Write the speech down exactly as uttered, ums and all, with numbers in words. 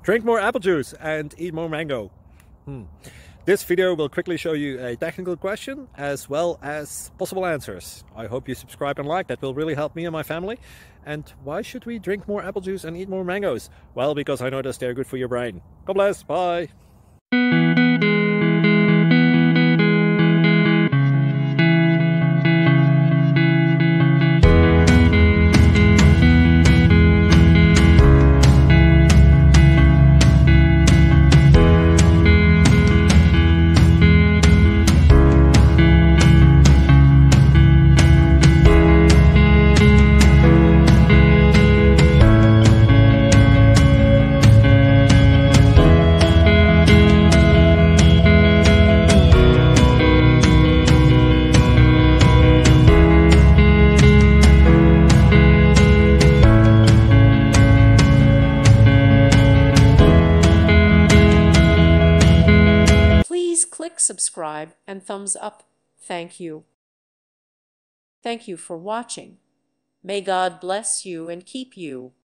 Drink more apple juice and eat more mango. Hmm. This video will quickly show you a technical question as well as possible answers. I hope you subscribe and like, that will really help me and my family. And why should we drink more apple juice and eat more mangoes? Well, because I noticed they're good for your brain. God bless, bye! Click subscribe and thumbs up. Thank you. Thank you for watching. May God bless you and keep you.